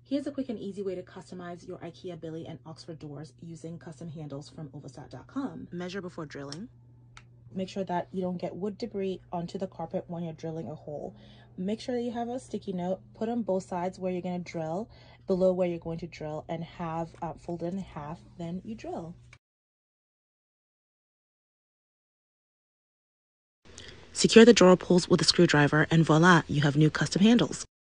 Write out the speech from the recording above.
Here's a quick and easy way to customize your Ikea Billy and Oxford doors using custom handles from overstock.com. Measure before drilling. Make sure that you don't get wood debris onto the carpet when you're drilling a hole. Make sure that you have a sticky note, put on both sides where you're going to drill, below where you're going to drill, and have folded in half, then you drill. Secure the drawer pulls with a screwdriver, and voila, you have new custom handles.